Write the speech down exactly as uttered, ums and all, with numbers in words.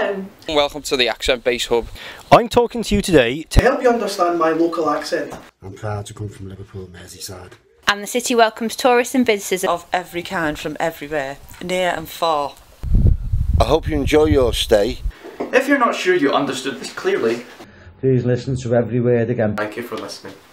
Hello. Welcome to the AccentBase Hub. I'm talking to you today to To help you understand my local accent. I'm proud to come from Liverpool, Merseyside. And the city welcomes tourists and visitors of every kind from everywhere, near and far. I hope you enjoy your stay. If you're not sure you understood this clearly, please listen to every word again. Thank you for listening.